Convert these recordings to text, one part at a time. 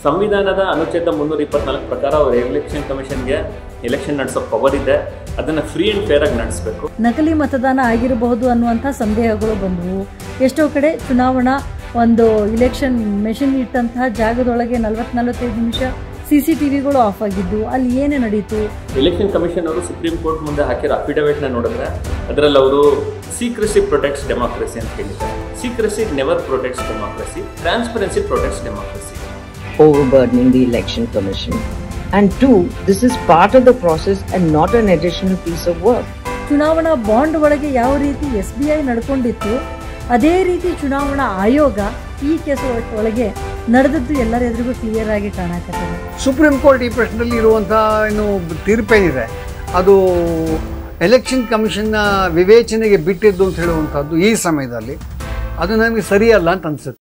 ಸಂವಿಧಾನದ ಅನುಚ್ಛೇದ 324 ಪ್ರಕಾರ ಅವರು ಎಲೆಕ್ಷನ್ ಕಮಿಷನ್ಗೆ ಎಲೆಕ್ಷನ್ ನಡೆಸೋ ಪವರ್ ಇದೆ. ಅದನ್ನು ಫ್ರೀ ಆ್ಯಂಡ್ ಫೇರ್ ಆಗಿ ನಡೆಸಬೇಕು. ನಕಲಿ ಮತದಾನ ಆಗಿರಬಹುದು ಅನ್ನುವಂಥ ಸಂದೇಹಗಳು ಬಂದವು. ಎಷ್ಟೋ ಕಡೆ ಚುನಾವಣಾ ಒಂದು ಇಲೆಕ್ಷನ್ ಮೆಷಿನ್ ಇಟ್ಟಂತಹ ಜಾಗದೊಳಗೆ 40-45 ನಿಮಿಷ CCTVಗಳು ಆಫ್ ಆಗಿದ್ದು ಅಲ್ಲಿ ಏನೇ ನಡೀತು. ಎಲೆಕ್ಷನ್ ಕಮಿಷನ್ ಅವರು ಸುಪ್ರೀಂ ಕೋರ್ಟ್ ಮುಂದೆ ಹಾಕಿರೋ ಅಫಿಡವಿಟ್ನ ನೋಡಿದ್ರೆ ಅದರಲ್ಲಿ ಅವರು ಸೀಕ್ರೆಸಿ ಪ್ರೊಟೆಕ್ಟ್ಸ್ ಡೆಮಾಕ್ರಸಿ ಅಂತ ಹೇಳಿದ್ದಾರೆ. Secrecy never protects democracy, transparency protects democracy. Overburdening the election commission, and two, this is part of the process and not an additional piece of work. ಚುನಾವಣಾ bond ಒಳಗೆ ಯಾವ ರೀತಿ SBI ನಡ್ಕೊಂಡಿತ್ತು ಅದೇ ರೀತಿ ಚುನಾವಣಾ ಆಯೋಗ ಈ ಕೇಸ್ ಒಳಗೆ ನಡೆದದ್ದು ಎಲ್ಲರ ಎದುರಿಗೂ ಕ್ಲಿಯರ್ ಆಗಿ ಕಾಣಕತ್ತದೆ. ಸುಪ್ರೀಂ ಕೋರ್ಟ್ ಈ ಪ್ರಶ್ನೆಯಲ್ಲಿ ಇರುವಂತಹ ಏನು ತೀರ್ಪೇನಿದೆ ಅದು ಎಲೆಕ್ಷನ್ ಕಮಿಷನ್ನ ವಿವೇಚನೆಗೆ ಬಿಟ್ಟಿದ್ದು ಅಂತ ಹೇಳುವಂಥದ್ದು ಈ ಸಮಯದಲ್ಲಿ ಅದು ನನಗೆ ಸರಿಯಲ್ಲ ಅಂತ ಅನಿಸುತ್ತೆ.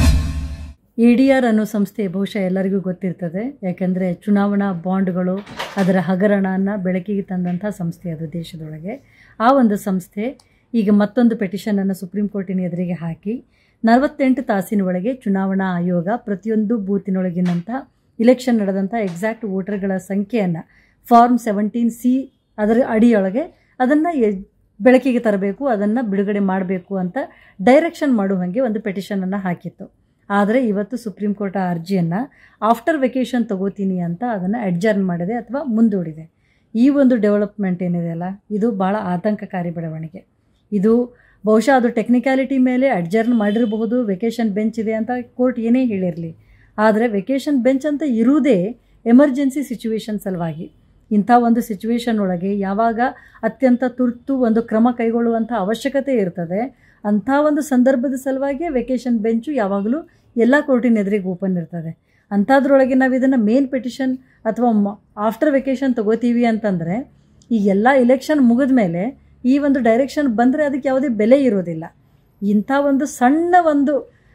ADR ಅನ್ನೋ ಸಂಸ್ಥೆ ಬಹುಶಃ ಎಲ್ಲರಿಗೂ ಗೊತ್ತಿರ್ತದೆ. ಯಾಕೆಂದರೆ ಚುನಾವಣಾ ಬಾಂಡ್ಗಳು ಅದರ ಹಗರಣವನ್ನು ಬೆಳಕಿಗೆ ತಂದಂಥ ಸಂಸ್ಥೆ ಅದು ದೇಶದೊಳಗೆ. ಆ ಒಂದು ಸಂಸ್ಥೆ ಈಗ ಮತ್ತೊಂದು ಪೆಟಿಷನನ್ನು ಸುಪ್ರೀಂ ಕೋರ್ಟಿನ ಎದುರಿಗೆ ಹಾಕಿ 48 ತಾಸಿನ ಒಳಗೆ ಚುನಾವಣಾ ಆಯೋಗ ಪ್ರತಿಯೊಂದು ಬೂತಿನೊಳಗಿನಂಥ ಇಲೆಕ್ಷನ್ ನಡೆದಂಥ ಎಕ್ಸಾಕ್ಟ್ ವೋಟರ್ಗಳ ಸಂಖ್ಯೆಯನ್ನು ಫಾರ್ಮ್ 17C ಅದರ ಅಡಿಯೊಳಗೆ ಅದನ್ನು ಬೆಳಕಿಗೆ ತರಬೇಕು, ಅದನ್ನು ಬಿಡುಗಡೆ ಮಾಡಬೇಕು ಅಂತ ಡೈರೆಕ್ಷನ್ ಮಾಡುವಂಗೆ ಒಂದು ಪೆಟಿಷನನ್ನು ಹಾಕಿತ್ತು. ಆದರೆ ಇವತ್ತು ಸುಪ್ರೀಂ ಕೋರ್ಟ್ ಆ ಅರ್ಜಿಯನ್ನು ಆಫ್ಟರ್ ವೆಕೇಷನ್ ತಗೋತೀನಿ ಅಂತ ಅದನ್ನು ಅಡ್ಜರ್ನ್ ಮಾಡಿದೆ ಅಥವಾ ಮುಂದೂಡಿದೆ. ಈ ಒಂದು ಡೆವಲಪ್ಮೆಂಟ್ ಏನಿದೆಯಲ್ಲ ಇದು ಭಾಳ ಆತಂಕಕಾರಿ ಬೆಳವಣಿಗೆ. ಇದು ಬಹುಶಃ ಅದು ಟೆಕ್ನಿಕ್ಯಾಲಿಟಿ ಮೇಲೆ ಅಡ್ಜರ್ನ್ ಮಾಡಿರಬಹುದು, ವೆಕೇಷನ್ ಬೆಂಚ್ ಇದೆ ಅಂತ ಕೋರ್ಟ್ ಏನೇ ಹೇಳಿರಲಿ. ಆದರೆ ವೆಕೇಷನ್ ಬೆಂಚ್ ಅಂತ ಇರುವುದೇ ಎಮರ್ಜೆನ್ಸಿ ಸಿಚುವೇಶನ್ ಸಲುವಾಗಿ. ಇಂಥ ಒಂದು ಸಿಚುವೇಶನ್ ಒಳಗೆ ಯಾವಾಗ ಅತ್ಯಂತ ತುರ್ತು ಒಂದು ಕ್ರಮ ಕೈಗೊಳ್ಳುವಂಥ ಅವಶ್ಯಕತೆ ಇರ್ತದೆ ಅಂಥ ಒಂದು ಸಂದರ್ಭದ ಸಲುವಾಗಿ ವೆಕೇಷನ್ ಬೆಂಚು ಯಾವಾಗಲೂ ಎಲ್ಲ ಕೋರ್ಟಿನ ಎದುರಿಗೆ ಓಪನ್ ಇರ್ತದೆ. ಅಂಥದ್ರೊಳಗೆ ನಾವು ಇದನ್ನು ಮೇನ್ ಪೆಟಿಷನ್ ಅಥವಾ ಆಫ್ಟರ್ ವೆಕೇಷನ್ ತಗೋತೀವಿ ಅಂತಂದರೆ ಈ ಎಲ್ಲ ಇಲೆಕ್ಷನ್ ಮುಗಿದ ಮೇಲೆ ಈ ಒಂದು ಡೈರೆಕ್ಷನ್ ಬಂದರೆ ಅದಕ್ಕೆ ಯಾವುದೇ ಬೆಲೆ ಇರೋದಿಲ್ಲ. ಇಂಥ ಒಂದು ಸಣ್ಣ ಒಂದು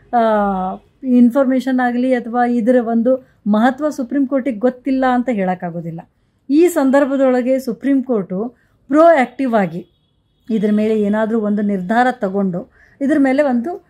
ಇನ್ಫಾರ್ಮೇಷನ್ ಆಗಲಿ ಅಥವಾ ಇದರ ಒಂದು ಮಹತ್ವ ಸುಪ್ರೀಂ ಕೋರ್ಟಿಗೆ ಗೊತ್ತಿಲ್ಲ ಅಂತ ಹೇಳೋಕ್ಕಾಗೋದಿಲ್ಲ. ಈ ಸಂದರ್ಭದೊಳಗೆ ಸುಪ್ರೀಂ ಕೋರ್ಟು ಪ್ರೋ ಆ್ಯಕ್ಟಿವ್ ಆಗಿ ಇದ್ರ ಮೇಲೆ ಏನಾದರೂ ಒಂದು ನಿರ್ಧಾರ ತಗೊಂಡು ಇದ್ರ ಮೇಲೆ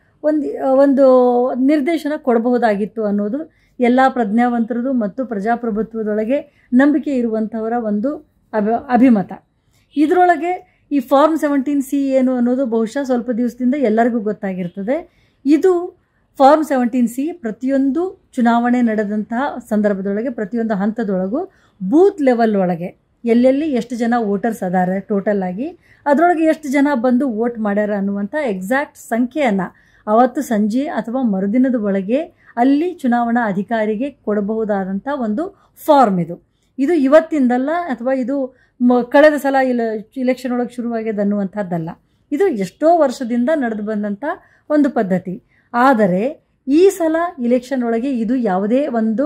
ಒಂದು ನಿರ್ದೇಶನ ಕೊಡಬಹುದಾಗಿತ್ತು ಅನ್ನೋದು ಎಲ್ಲ ಪ್ರಜ್ಞಾವಂತರದು ಮತ್ತು ಪ್ರಜಾಪ್ರಭುತ್ವದೊಳಗೆ ನಂಬಿಕೆ ಇರುವಂಥವರ ಒಂದು ಅಭಿಮತ. ಇದರೊಳಗೆ ಈ ಫಾರ್ಮ್ 17C ಏನು ಅನ್ನೋದು ಬಹುಶಃ ಸ್ವಲ್ಪ ದಿವಸದಿಂದ ಎಲ್ಲರಿಗೂ ಗೊತ್ತಾಗಿರ್ತದೆ. ಇದು ಫಾರ್ಮ್ 17C ಪ್ರತಿಯೊಂದು ಚುನಾವಣೆ ನಡೆದಂತಹ ಸಂದರ್ಭದೊಳಗೆ ಪ್ರತಿಯೊಂದು ಹಂತದೊಳಗೂ ಬೂತ್ ಲೆವೆಲ್ ಒಳಗೆ ಎಲ್ಲೆಲ್ಲಿ ಎಷ್ಟು ಜನ ವೋಟರ್ಸ್ ಅದಾರೆ ಟೋಟಲ್ ಆಗಿ ಅದರೊಳಗೆ ಎಷ್ಟು ಜನ ಬಂದು ವೋಟ್ ಮಾಡ್ಯಾರ ಅನ್ನುವಂಥ ಎಕ್ಸಾಕ್ಟ್ ಸಂಖ್ಯೆಯನ್ನು ಅವತ್ತು ಸಂಜೆ ಅಥವಾ ಮರುದಿನದ ಒಳಗೆ ಅಲ್ಲಿ ಚುನಾವಣಾ ಅಧಿಕಾರಿಗೆ ಕೊಡಬಹುದಾದಂಥ ಒಂದು ಫಾರ್ಮ್ ಇದು ಇವತ್ತಿಂದಲ್ಲ ಅಥವಾ ಇದು ಕಳೆದ ಸಲ ಇಲೆಕ್ಷನ್ ಒಳಗೆ ಶುರುವಾಗ್ಯದ ಅನ್ನುವಂಥದ್ದಲ್ಲ. ಇದು ಎಷ್ಟೋ ವರ್ಷದಿಂದ ನಡೆದು ಬಂದಂಥ ಒಂದು ಪದ್ಧತಿ. ಆದರೆ ಈ ಸಲ ಇಲೆಕ್ಷನ್ ಒಳಗೆ ಇದು ಯಾವುದೇ ಒಂದು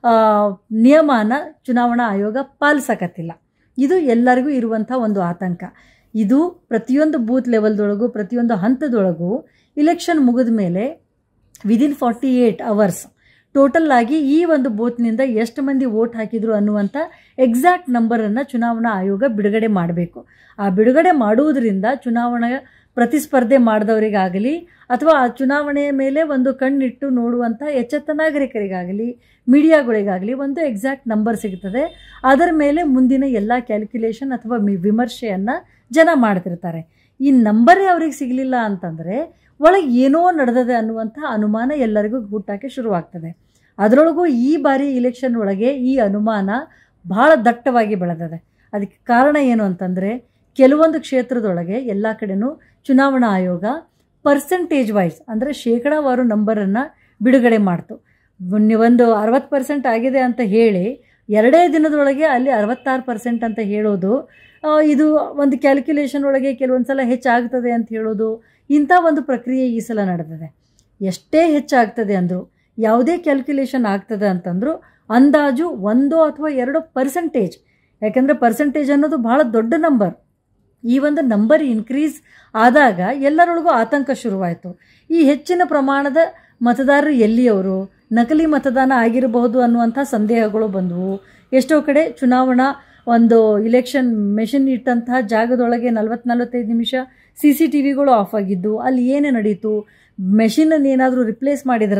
ನಿಯಮನ ಚುನಾವಣಾ ಆಯೋಗ ಪಾಲಿಸಕತ್ತಿಲ್ಲ. ಇದು ಎಲ್ಲರಿಗೂ ಇರುವಂಥ ಒಂದು ಆತಂಕ. ಇದು ಪ್ರತಿಯೊಂದು ಬೂತ್ ಲೆವೆಲ್ದೊಳಗೂ ಪ್ರತಿಯೊಂದು ಹಂತದೊಳಗೂ ಇಲೆಕ್ಷನ್ ಮುಗಿದ ಮೇಲೆ ವಿದಿನ್ 48 ಅವರ್ಸ್ ಟೋಟಲ್ ಆಗಿ ಈ ಒಂದು ಬೂತ್ನಿಂದ ಎಷ್ಟು ಮಂದಿ ವೋಟ್ ಹಾಕಿದ್ರು ಅನ್ನುವಂಥ ಎಕ್ಸಾಕ್ಟ್ ನಂಬರನ್ನು ಚುನಾವಣಾ ಆಯೋಗ ಬಿಡುಗಡೆ ಮಾಡಬೇಕು. ಆ ಬಿಡುಗಡೆ ಮಾಡುವುದರಿಂದ ಚುನಾವಣಾ ಪ್ರತಿಸ್ಪರ್ಧೆ ಮಾಡಿದವರಿಗಾಗಲಿ ಅಥವಾ ಆ ಚುನಾವಣೆಯ ಮೇಲೆ ಒಂದು ಕಣ್ಣಿಟ್ಟು ನೋಡುವಂಥ ಎಚ್ಚೆತ್ತ ನಾಗರಿಕರಿಗಾಗಲಿ ಮೀಡಿಯಾಗಳಿಗಾಗಲಿ ಒಂದು ಎಕ್ಸಾಕ್ಟ್ ನಂಬರ್ ಸಿಗ್ತದೆ. ಅದರ ಮೇಲೆ ಮುಂದಿನ ಎಲ್ಲ ಕ್ಯಾಲ್ಕುಲೇಷನ್ ಅಥವಾ ವಿಮರ್ಶೆಯನ್ನು ಜನ ಮಾಡ್ತಿರ್ತಾರೆ. ಈ ನಂಬರೇ ಅವ್ರಿಗೆ ಸಿಗಲಿಲ್ಲ ಅಂತಂದರೆ ಒಳಗೆ ಏನೋ ನಡೆದದೆ ಅನ್ನುವಂಥ ಅನುಮಾನ ಎಲ್ಲರಿಗೂ ಹುಟ್ಟೋಕ್ಕೆ ಶುರುವಾಗ್ತದೆ. ಅದರೊಳಗೂ ಈ ಬಾರಿ ಇಲೆಕ್ಷನ್ ಒಳಗೆ ಈ ಅನುಮಾನ ಭಾಳ ದಟ್ಟವಾಗಿ ಬೆಳೆದಿದೆ. ಅದಕ್ಕೆ ಕಾರಣ ಏನು ಅಂತಂದರೆ ಕೆಲವೊಂದು ಕ್ಷೇತ್ರದೊಳಗೆ ಎಲ್ಲ ಕಡೆನೂ ಚುನಾವಣಾ ಆಯೋಗ ಪರ್ಸೆಂಟೇಜ್ ವೈಸ್ ಅಂದರೆ ಶೇಕಡಾವಾರು ನಂಬರನ್ನು ಬಿಡುಗಡೆ ಮಾಡ್ತು. ಒಂದು 60% ಆಗಿದೆ ಅಂತ ಹೇಳಿ 2 ದಿನದೊಳಗೆ ಅಲ್ಲಿ 66% ಅಂತ ಹೇಳೋದು, ಇದು ಒಂದು ಕ್ಯಾಲ್ಕುಲೇಷನ್ ಒಳಗೆ ಕೆಲವೊಂದು ಸಲ ಹೆಚ್ಚಾಗ್ತದೆ ಅಂತ ಹೇಳೋದು, ಇಂಥ ಒಂದು ಪ್ರಕ್ರಿಯೆ ಈ ಸಲ ನಡೆದಿದೆ. ಎಷ್ಟೇ ಹೆಚ್ಚಾಗ್ತದೆ ಅಂದರು, ಯಾವುದೇ ಕ್ಯಾಲ್ಕುಲೇಷನ್ ಆಗ್ತದೆ ಅಂತಂದರೂ ಅಂದಾಜು 1 ಅಥವಾ 2%. ಯಾಕೆಂದರೆ ಪರ್ಸೆಂಟೇಜ್ ಅನ್ನೋದು ಭಾಳ ದೊಡ್ಡ ನಂಬರ್. ಈ ಒಂದು ನಂಬರ್ ಇನ್ಕ್ರೀಸ್ ಆದಾಗ ಎಲ್ಲರೊಳಗೂ ಆತಂಕ ಶುರುವಾಯಿತು. ಈ ಹೆಚ್ಚಿನ ಪ್ರಮಾಣದ ಮತದಾರರು ಎಲ್ಲಿಯವರು, ನಕಲಿ ಮತದಾನ ಆಗಿರಬಹುದು ಅನ್ನುವಂಥ ಸಂದೇಹಗಳು ಬಂದವು. ಎಷ್ಟೋ ಕಡೆ ಚುನಾವಣಾ ಒಂದು ಇಲೆಕ್ಷನ್ ಮೆಷಿನ್ ಇಟ್ಟಂತಹ ಜಾಗದೊಳಗೆ 40-45 ನಿಮಿಷ CCTVಗಳು ಆಫ್ ಆಗಿದ್ದು ಅಲ್ಲಿ ಏನೇ ನಡೀತು, ಮೆಷಿನನ್ನು ಏನಾದರೂ ರಿಪ್ಲೇಸ್ ಮಾಡಿದ್ರಾ,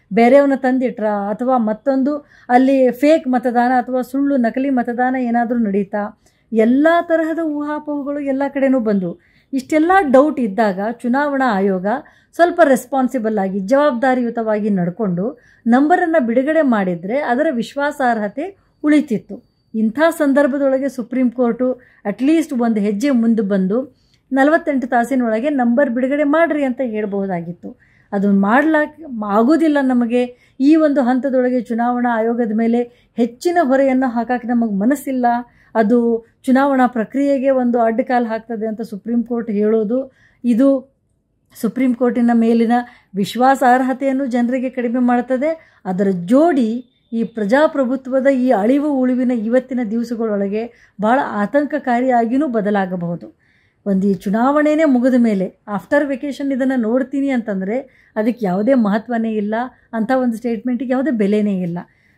ಬೇರೆಯವನ್ನ ತಂದಿಟ್ರ ಅಥವಾ ಮತ್ತೊಂದು ಅಲ್ಲಿ ಫೇಕ್ ಮತದಾನ ಅಥವಾ ಸುಳ್ಳು ನಕಲಿ ಮತದಾನ ಏನಾದರೂ ನಡೀತಾ, ಎಲ್ಲ ತರಹದ ಊಹಾಪೋಹಗಳು ಎಲ್ಲ ಕಡೆನೂ ಬಂದು ಇಷ್ಟೆಲ್ಲ ಡೌಟ್ ಇದ್ದಾಗ ಚುನಾವಣಾ ಆಯೋಗ ಸ್ವಲ್ಪ ರೆಸ್ಪಾನ್ಸಿಬಲ್ ಆಗಿ ಜವಾಬ್ದಾರಿಯುತವಾಗಿ ನಡ್ಕೊಂಡು ನಂಬರನ್ನು ಬಿಡುಗಡೆ ಮಾಡಿದರೆ ಅದರ ವಿಶ್ವಾಸಾರ್ಹತೆ ಉಳಿತಿತ್ತು. ಇಂಥ ಸಂದರ್ಭದೊಳಗೆ ಸುಪ್ರೀಂ ಕೋರ್ಟು ಅಟ್ಲೀಸ್ಟ್ ಒಂದು ಹೆಜ್ಜೆ ಮುಂದೆ ಬಂದು 48 ತಾಸಿನೊಳಗೆ ನಂಬರ್ ಬಿಡುಗಡೆ ಮಾಡಿರಿ ಅಂತ ಹೇಳ್ಬಹುದಾಗಿತ್ತು. ಅದನ್ನು ಆಗೋದಿಲ್ಲ. ನಮಗೆ ಈ ಒಂದು ಹಂತದೊಳಗೆ ಚುನಾವಣಾ ಆಯೋಗದ ಮೇಲೆ ಹೆಚ್ಚಿನ ಹೊರೆಯನ್ನು ಹಾಕಕ್ಕೆ ನಮಗೆ ಮನಸ್ಸಿಲ್ಲ, ಅದು ಚುನಾವಣಾ ಪ್ರಕ್ರಿಯೆಗೆ ಒಂದು ಅಡ್ಡಕಾಲು ಹಾಕ್ತದೆ ಅಂತ ಸುಪ್ರೀಂ ಕೋರ್ಟ್ ಹೇಳೋದು, ಇದು ಸುಪ್ರೀಂ ಕೋರ್ಟಿನ ಮೇಲಿನ ವಿಶ್ವಾಸಾರ್ಹತೆಯನ್ನು ಜನರಿಗೆ ಕಡಿಮೆ ಮಾಡ್ತದೆ. ಅದರ ಜೋಡಿ ಈ ಪ್ರಜಾಪ್ರಭುತ್ವದ ಈ ಅಳಿವು ಉಳಿವಿನ ಇವತ್ತಿನ ದಿವಸಗಳೊಳಗೆ ಭಾಳ ಆತಂಕಕಾರಿಯಾಗಿಯೂ ಬದಲಾಗಬಹುದು. ಒಂದು ಈ ಚುನಾವಣೆನೇ ಮುಗಿದ ಮೇಲೆ ಆಫ್ಟರ್ ವೆಕೇಷನ್ ಇದನ್ನು ನೋಡ್ತೀನಿ ಅಂತಂದರೆ ಅದಕ್ಕೆ ಯಾವುದೇ ಮಹತ್ವನೇ ಇಲ್ಲ, ಅಂಥ ಒಂದು ಸ್ಟೇಟ್ಮೆಂಟಿಗೆ ಯಾವುದೇ ಬೆಲೆನೇ ಇಲ್ಲ.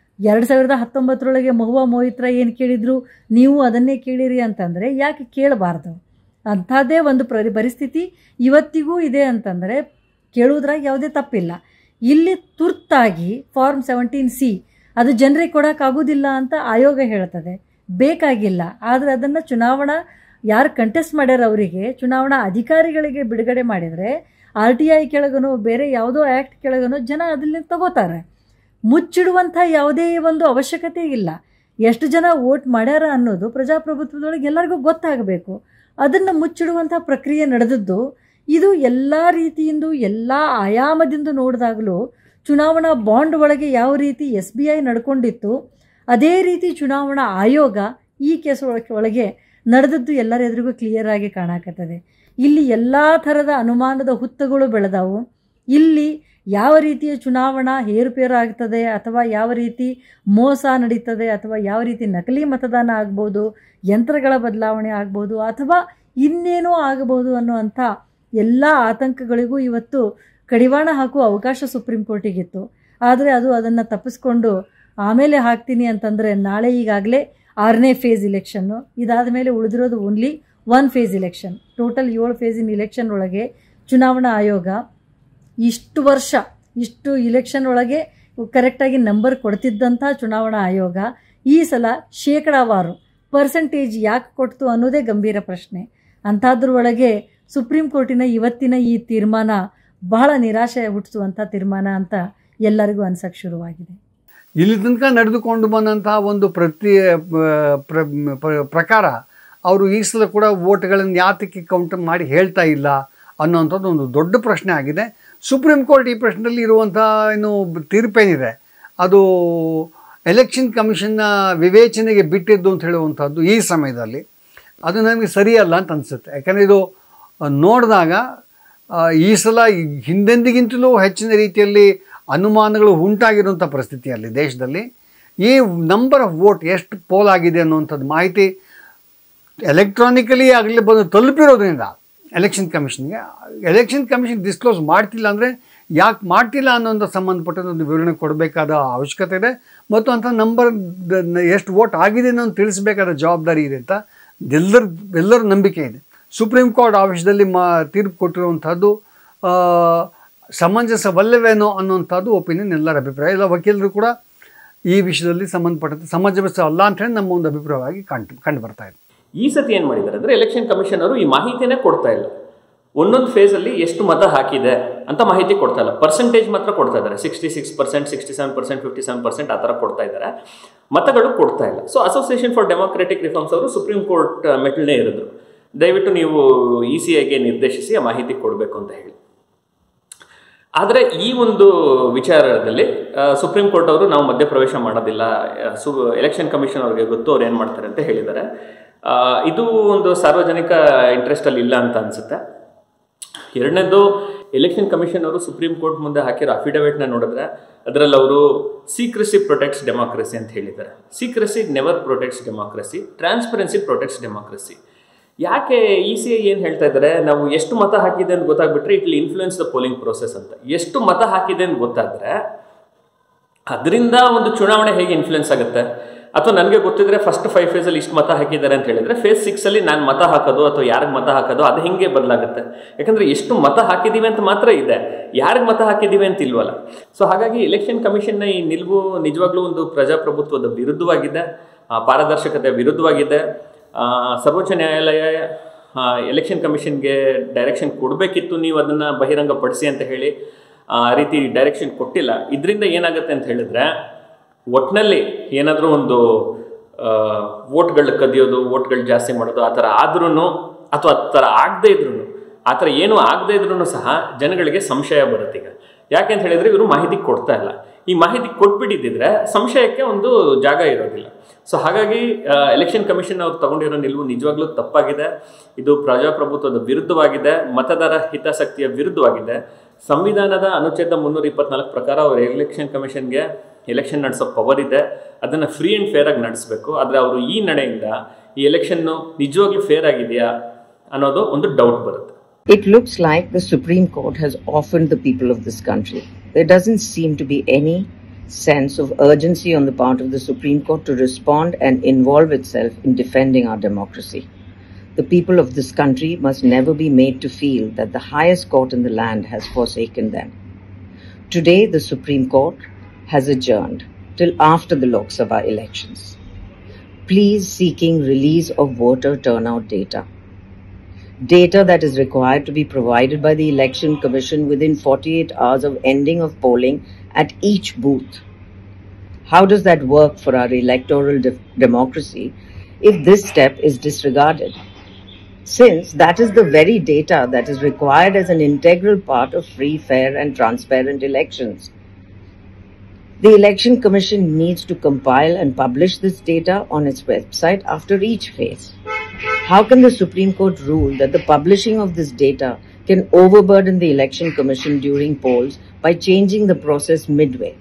2019 ಮಹುವಾ ಮೊಯಿತ್ರಾ ಏನು ಕೇಳಿದ್ರು ನೀವು ಅದನ್ನೇ ಕೇಳಿರಿ ಅಂತಂದರೆ ಯಾಕೆ ಕೇಳಬಾರ್ದು? ಅಂಥದ್ದೇ ಒಂದು ಪರಿಸ್ಥಿತಿ ಇವತ್ತಿಗೂ ಇದೆ ಅಂತಂದರೆ ಕೇಳುವುದ್ರಾಗ ಯಾವುದೇ ತಪ್ಪಿಲ್ಲ. ಇಲ್ಲಿ ತುರ್ತಾಗಿ ಫಾರ್ಮ್ 17C ಅದು ಜನರಿಗೆ ಕೊಡೋಕ್ಕಾಗೋದಿಲ್ಲ ಅಂತ ಆಯೋಗ ಹೇಳ್ತದೆ, ಬೇಕಾಗಿಲ್ಲ. ಆದರೆ ಅದನ್ನು ಚುನಾವಣಾ ಯಾರು ಕಂಟೆಸ್ಟ್ ಮಾಡ್ಯಾರ ಅವರಿಗೆ, ಚುನಾವಣಾ ಅಧಿಕಾರಿಗಳಿಗೆ ಬಿಡುಗಡೆ ಮಾಡಿದರೆ RTI ಕೆಳಗನೋ ಬೇರೆ ಯಾವುದೋ ಆ್ಯಕ್ಟ್ ಕೆಳಗನೋ ಜನ ಅದನ್ನ ತಗೋತಾರೆ. ಮುಚ್ಚಿಡುವಂಥ ಯಾವುದೇ ಒಂದು ಅವಶ್ಯಕತೆ ಇಲ್ಲ. ಎಷ್ಟು ಜನ ವೋಟ್ ಮಾಡ್ಯಾರ ಅನ್ನೋದು ಪ್ರಜಾಪ್ರಭುತ್ವದೊಳಗೆ ಎಲ್ಲರಿಗೂ ಗೊತ್ತಾಗಬೇಕು. ಅದನ್ನು ಮುಚ್ಚಿಡುವಂಥ ಪ್ರಕ್ರಿಯೆ ನಡೆದದ್ದು ಇದು ಎಲ್ಲ ರೀತಿಯಿಂದ ಎಲ್ಲ ಆಯಾಮದಿಂದ ನೋಡಿದಾಗಲೂ ಚುನಾವಣಾ ಬಾಂಡ್ ಒಳಗೆ ಯಾವ ರೀತಿ SBI ನಡ್ಕೊಂಡಿತ್ತು ಅದೇ ರೀತಿ ಚುನಾವಣಾ ಆಯೋಗ ಈ ಕೇಸ್ ಒಳಗೆ ನಡೆದದ್ದು ಎಲ್ಲರ ಎದುರಿಗೂ ಕ್ಲಿಯರ್ ಆಗಿ ಕಾಣಕತ್ತದೆ. ಇಲ್ಲಿ ಎಲ್ಲ ಥರದ ಅನುಮಾನದ ಹುತ್ತಗಳು ಬೆಳೆದವು. ಇಲ್ಲಿ ಯಾವ ರೀತಿಯ ಚುನಾವಣಾ ಹೇರುಪೇರು ಆಗ್ತದೆ ಅಥವಾ ಯಾವ ರೀತಿ ಮೋಸ ನಡೀತದೆ ಅಥವಾ ಯಾವ ರೀತಿ ನಕಲಿ ಮತದಾನ ಆಗ್ಬೋದು, ಯಂತ್ರಗಳ ಬದಲಾವಣೆ ಆಗ್ಬೋದು ಅಥವಾ ಇನ್ನೇನೋ ಆಗಬಹುದು ಅನ್ನುವಂಥ ಎಲ್ಲ ಆತಂಕಗಳಿಗೂ ಇವತ್ತು ಕಡಿವಾಣ ಹಾಕುವ ಅವಕಾಶ ಸುಪ್ರೀಂ ಕೋರ್ಟಿಗಿತ್ತು. ಆದರೆ ಅದು ಅದನ್ನು ತಪ್ಪಿಸ್ಕೊಂಡು ಆಮೇಲೆ ಹಾಕ್ತೀನಿ ಅಂತಂದರೆ ನಾಳೆ ಈಗಾಗಲೇ 6ನೇ ಫೇಸ್ ಇಲೆಕ್ಷನ್ನು, ಇದಾದ ಮೇಲೆ ಉಳಿದಿರೋದು ಓನ್ಲಿ 1 ಫೇಸ್ ಇಲೆಕ್ಷನ್. ಟೋಟಲ್ 7 ಫೇಸಿನ ಇಲೆಕ್ಷನ್ ಒಳಗೆ ಚುನಾವಣಾ ಆಯೋಗ ಇಷ್ಟು ವರ್ಷ ಇಷ್ಟು ಇಲೆಕ್ಷನ್ ಒಳಗೆ ಕರೆಕ್ಟಾಗಿ ನಂಬರ್ ಕೊಡ್ತಿದ್ದಂಥ ಚುನಾವಣಾ ಆಯೋಗ ಈ ಸಲ ಶೇಕಡಾವಾರು ಪರ್ಸೆಂಟೇಜ್ ಯಾಕೆ ಕೊಡ್ತು ಅನ್ನೋದೇ ಗಂಭೀರ ಪ್ರಶ್ನೆ. ಅಂಥದ್ರೊಳಗೆ ಸುಪ್ರೀಂ ಕೋರ್ಟಿನ ಇವತ್ತಿನ ಈ ತೀರ್ಮಾನ ಬಹಳ ನಿರಾಶೆ ಹುಟ್ಟಿಸುವಂಥ ತೀರ್ಮಾನ ಅಂತ ಎಲ್ಲರಿಗೂ ಅನ್ಸಕ್ಕೆ ಶುರುವಾಗಿದೆ. ಇಲ್ಲಿ ತನಕ ನಡೆದುಕೊಂಡು ಬಂದಂತಹ ಒಂದು ಪ್ರಕಾರ ಅವರು ಈ ಸಲ ಕೂಡ ವೋಟ್ಗಳನ್ನು ಯಾತಕ್ಕೆ ಕೌಂಟ್ ಮಾಡಿ ಹೇಳ್ತಾ ಇಲ್ಲ ಅನ್ನೋಂಥದ್ದು ಒಂದು ದೊಡ್ಡ ಪ್ರಶ್ನೆ ಆಗಿದೆ. ಸುಪ್ರೀಂ ಕೋರ್ಟ್ ಈ ಪ್ರಶ್ನೆಯಲ್ಲಿ ಇರುವಂಥ ಏನು ತೀರ್ಪೇನಿದೆ ಅದು ಎಲೆಕ್ಷನ್ ಕಮಿಷನ್ನ ವಿವೇಚನೆಗೆ ಬಿಟ್ಟಿದ್ದು ಅಂತ ಹೇಳುವಂಥದ್ದು ಈ ಸಮಯದಲ್ಲಿ ಅದು ನನಗೆ ಸರಿಯಲ್ಲ ಅಂತ ಅನಿಸುತ್ತೆ. ಯಾಕಂದರೆ ಇದು ನೋಡಿದಾಗ ಈ ಸಲ ಹಿಂದೆಂದಿಗಿಂತಲೂ ಹೆಚ್ಚಿನ ರೀತಿಯಲ್ಲಿ ಅನುಮಾನಗಳು ಉಂಟಾಗಿರುವಂಥ ಪರಿಸ್ಥಿತಿಯಲ್ಲಿ ದೇಶದಲ್ಲಿ ಈ ನಂಬರ್ ಆಫ್ ವೋಟ್ ಎಷ್ಟು ಪೋಲ್ ಆಗಿದೆ ಅನ್ನುವಂಥದ್ದು ಮಾಹಿತಿ ಎಲೆಕ್ಟ್ರಾನಿಕಲಿ ಆಗಲಿ ಬಂದು ತಲುಪಿರೋದ್ರಿಂದ ಎಲೆಕ್ಷನ್ ಕಮಿಷನ್ ಡಿಸ್ಕ್ಲೋಸ್ ಮಾಡ್ತಿಲ್ಲ ಅಂದರೆ ಯಾಕೆ ಮಾಡ್ತಿಲ್ಲ ಅನ್ನೋಂಥ ಸಂಬಂಧಪಟ್ಟಂಥ ವಿವರಣೆ ಕೊಡಬೇಕಾದ ಅವಶ್ಯಕತೆ ಇದೆ ಮತ್ತು ಅಂಥ ನಂಬರ್ ಎಷ್ಟು ವೋಟ್ ಆಗಿದೆ ಅನ್ನೋದು ತಿಳಿಸಬೇಕಾದ ಜವಾಬ್ದಾರಿ ಇದೆ ಅಂತ ಎಲ್ಲರ ನಂಬಿಕೆ ಇದೆ. ಸುಪ್ರೀಂ ಕೋರ್ಟ್ ಆ ವಿಷಯದಲ್ಲಿ ತೀರ್ಪು ಕೊಟ್ಟಿರುವಂಥದ್ದು ಸಮಂಜಸವಲ್ಲವೇನೋ ಅನ್ನುವಂಥದ್ದು ಒಪಿನಿಯನ್ ಎಲ್ಲರ ಅಭಿಪ್ರಾಯ. ಎಲ್ಲ ವಕೀಲರು ಕೂಡ ಈ ವಿಷಯದಲ್ಲಿ ಸಂಬಂಧಪಟ್ಟಂತೆ ಸಮಂಜಸ ಅಲ್ಲ ಅಂತ ಹೇಳಿ ನಮ್ಮ ಒಂದು ಅಭಿಪ್ರಾಯವಾಗಿ ಕಂಡು ಬರ್ತಾ ಇದೆ. ಈ ಸತಿ ಏನು ಮಾಡಿದ್ದಾರೆ ಅಂದರೆ ಎಲೆಕ್ಷನ್ ಕಮಿಷನ್ ಅವರು ಈ ಮಾಹಿತಿನೇ ಕೊಡ್ತಾ ಇಲ್ಲ. ಒಂದೊಂದು ಫೇಸಲ್ಲಿ ಎಷ್ಟು ಮತ ಹಾಕಿದೆ ಅಂತ ಮಾಹಿತಿ ಕೊಡ್ತಾ ಇಲ್ಲ, ಪರ್ಸೆಂಟೇಜ್ ಮಾತ್ರ ಕೊಡ್ತಾ ಇದ್ದಾರೆ. 66%, 67%, 57% ಆ ಥರ ಕೊಡ್ತಾ ಇದ್ದಾರೆ, ಮತಗಳು ಕೊಡ್ತಾ ಇಲ್ಲ. So association for democratic reforms ಅವರು ಸುಪ್ರೀಂ ಕೋರ್ಟ್ ಮೆಟ್ಲೇ ಇರಿದ್ರು, ದಯವಿಟ್ಟು ನೀವು ECIಗೆ ನಿರ್ದೇಶಿಸಿ ಆ ಮಾಹಿತಿ ಕೊಡಬೇಕು ಅಂತ ಹೇಳಿ. ಆದರೆ ಈ ಒಂದು ವಿಚಾರದಲ್ಲಿ ಸುಪ್ರೀಂ ಕೋರ್ಟ್ ಅವರು ನಾವು ಮಧ್ಯಪ್ರವೇಶ ಮಾಡೋದಿಲ್ಲ, ಎಲೆಕ್ಷನ್ ಕಮಿಷನ್ ಅವ್ರಿಗೆ ಗೊತ್ತು ಅವ್ರು ಏನು ಮಾಡ್ತಾರೆ ಅಂತ ಹೇಳಿದ್ದಾರೆ. ಇದು ಒಂದು ಸಾರ್ವಜನಿಕ ಇಂಟ್ರೆಸ್ಟಲ್ಲಿ ಇಲ್ಲ ಅಂತ ಅನಿಸುತ್ತೆ. ಎರಡನೇದು, ಎಲೆಕ್ಷನ್ ಕಮಿಷನ್ ಅವರು ಸುಪ್ರೀಂ ಕೋರ್ಟ್ ಮುಂದೆ ಹಾಕಿರೋ ಅಫಿಡವಿಟ್ನ ನೋಡಿದ್ರೆ ಅದರಲ್ಲಿ ಅವರು ಸೀಕ್ರೆಸಿ ಪ್ರೊಟೆಕ್ಟ್ಸ್ ಡೆಮಾಕ್ರಸಿ ಅಂತ ಹೇಳಿದ್ದಾರೆ. Secrecy never protects democracy, transparency protects democracy. ಯಾಕೆ ECI ಏನು ಹೇಳ್ತಾ ಇದ್ದಾರೆ, ನಾವು ಎಷ್ಟು ಮತ ಹಾಕಿದೆ ಅಂತ ಗೊತ್ತಾಗ್ಬಿಟ್ರೆ it will influence the polling process ಅಂತ. ಎಷ್ಟು ಮತ ಹಾಕಿದೆ ಅಂತ ಗೊತ್ತಾದರೆ ಅದರಿಂದ ಒಂದು ಚುನಾವಣೆ ಹೇಗೆ ಇನ್ಫ್ಲೂಯೆನ್ಸ್ ಆಗುತ್ತೆ? ಅಥವಾ ನನಗೆ ಗೊತ್ತಿದ್ರೆ ಫಸ್ಟ್ 5 ಫೇಸಲ್ಲಿ ಇಷ್ಟು ಮತ ಹಾಕಿದ್ದಾರೆ ಅಂತ ಹೇಳಿದರೆ ಫೇಸ್ 6ಅಲ್ಲಿ ನಾನು ಮತ ಹಾಕೋದು ಅಥವಾ ಯಾರಿಗೆ ಮತ ಹಾಕೋದು ಅದು ಹೆಂಗೆ ಬದಲಾಗುತ್ತೆ? ಯಾಕಂದರೆ ಎಷ್ಟು ಮತ ಹಾಕಿದ್ದೀವಿ ಅಂತ ಮಾತ್ರ ಇದೆ, ಯಾರಿಗೆ ಮತ ಹಾಕಿದ್ದೀವಿ ಅಂತ ಇಲ್ವಲ್ಲ. ಸೊ ಹಾಗಾಗಿ ಎಲೆಕ್ಷನ್ ಕಮಿಷನ್ನ ಈ ನಿಲುವು ನಿಜವಾಗ್ಲೂ ಒಂದು ಪ್ರಜಾಪ್ರಭುತ್ವದ ವಿರುದ್ಧವಾಗಿದೆ, ಪಾರದರ್ಶಕತೆ ವಿರುದ್ಧವಾಗಿದೆ. ಸರ್ವೋಚ್ಚ ನ್ಯಾಯಾಲಯ ಎಲೆಕ್ಷನ್ ಕಮಿಷನ್ಗೆ ಡೈರೆಕ್ಷನ್ ಕೊಡಬೇಕಿತ್ತು, ನೀವು ಅದನ್ನು ಬಹಿರಂಗಪಡಿಸಿ ಅಂತ ಹೇಳಿ ಆ ರೀತಿ ಡೈರೆಕ್ಷನ್ ಕೊಟ್ಟಿಲ್ಲ. ಇದರಿಂದ ಏನಾಗುತ್ತೆ ಅಂತ ಹೇಳಿದ್ರೆ ಒಟ್ಟಿನಲ್ಲಿ ಏನಾದರೂ ಒಂದು ವೋಟ್ಗಳು ಕದಿಯೋದು, ವೋಟ್ಗಳು ಜಾಸ್ತಿ ಮಾಡೋದು ಆ ಥರ ಆದ್ರೂ ಅಥವಾ ಆ ಥರ ಆಗದೇ ಇದ್ರೂ, ಆ ಥರ ಏನೂ ಆಗದೇ ಇದ್ರೂ ಸಹ ಜನಗಳಿಗೆ ಸಂಶಯ ಬರುತ್ತೆ. ಈಗ ಯಾಕೆ ಅಂತ ಹೇಳಿದರೆ ಇವರು ಮಾಹಿತಿ ಕೊಡ್ತಾ ಇಲ್ಲ. ಈ ಮಾಹಿತಿ ಕೊಟ್ಬಿಟ್ಟಿದ್ದರೆ ಸಂಶಯಕ್ಕೆ ಒಂದು ಜಾಗ ಇರೋದಿಲ್ಲ. ಸೊ ಹಾಗಾಗಿ ಎಲೆಕ್ಷನ್ ಕಮಿಷನ್ ಅವ್ರು ತಗೊಂಡಿರೋ ನಿಲುವು ನಿಜವಾಗ್ಲೂ ತಪ್ಪಾಗಿದೆ. ಇದು ಪ್ರಜಾಪ್ರಭುತ್ವದ ವಿರುದ್ಧವಾಗಿದೆ, ಮತದಾರ ಹಿತಾಸಕ್ತಿಯ ವಿರುದ್ಧವಾಗಿದೆ. ಸಂವಿಧಾನದ ಅನುಚ್ಛೇದ 324 ಪ್ರಕಾರ ಅವರು ಎಲೆಕ್ಷನ್ ಕಮಿಷನ್ಗೆ ಎಲೆಕ್ಷನ್ ನಡೆಸೋ ಪವರ್ ಇದೆ, ಅದನ್ನು ಫ್ರೀ ಆ್ಯಂಡ್ ಫೇರ್ ಆಗಿ ನಡೆಸಬೇಕು. ಆದರೆ ಅವರು ಈ ನಡೆಯಿಂದ ಈ ಎಲೆಕ್ಷನ್ನು ನಿಜವಾಗ್ಲೂ ಫೇರ್ ಆಗಿದೆಯಾ ಅನ್ನೋದು ಒಂದು ಡೌಟ್ ಬರುತ್ತೆ. It looks like the Supreme Court has orphaned the people of this country. There doesn't seem to be any sense of urgency on the part of the Supreme Court to respond and involve itself in defending our democracy. The people of this country must never be made to feel that the highest court in the land has forsaken them. Today, the Supreme Court has adjourned till after the Lok Sabha elections. Please seeking release of voter turnout data that is required to be provided by the Election Commission within 48 hours of ending of polling at each booth. How does that work for our electoral democracy if this step is disregarded? Since that is the very data that is required as an integral part of free, fair and transparent elections. The Election Commission needs to compile and publish this data on its website after each phase. How can the Supreme Court rule that the publishing of this data can overburden the Election Commission during polls by changing the process midway?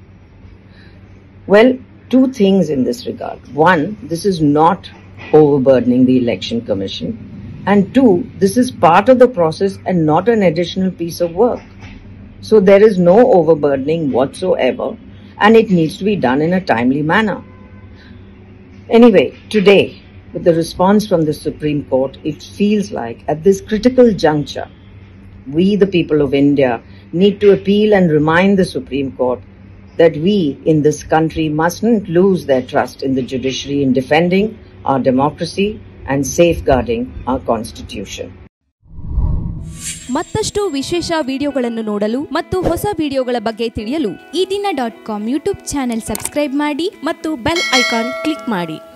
Well, two things in this regard. One, this is not overburdening the Election Commission. And two, this is part of the process and not an additional piece of work. So there is no overburdening whatsoever, and it needs to be done in a timely manner. Anyway, today, with the response from the Supreme Court, it feels like at this critical juncture, we, the people of India, need to appeal and remind the Supreme Court that we in this country mustn't lose their trust in the judiciary in defending our democracy and safeguarding our constitution. ಮತ್ತಷ್ಟು ವಿಶೇಷ ವಿಡಿಯೋಗಳನ್ನು ನೋಡಲು ಮತ್ತು ಹೊಸ ವಿಡಿಯೋಗಳ ಬಗ್ಗೆ ತಿಳಿಯಲು eDina.com YouTube channel subscribe ಮಾಡಿ ಮತ್ತು ಬೆಲ್ ಐಕಾನ್ ಕ್ಲಿಕ್ ಮಾಡಿ.